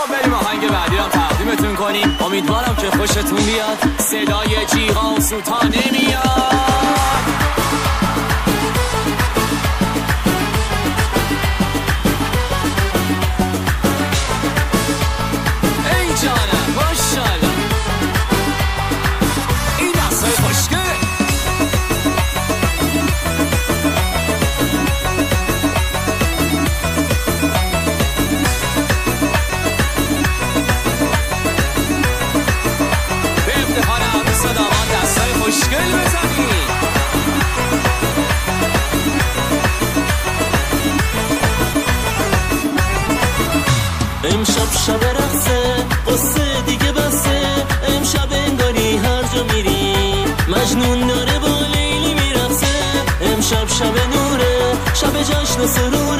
خب بریم آهنگ بعدی رو تقدیمتون کنیم. امیدوارم که خوشتون بیاد. صدای جیغا و سوتا نمیاد. ای جانم ماشاءالله این دستای خوشگله. خوشگل بزنی امشب شب رقصه قصه دیگه بسه. امشب انگاری هر جا میری مجنون داره با لیلی میرقصه. امشب شب نوره شب جشن سرور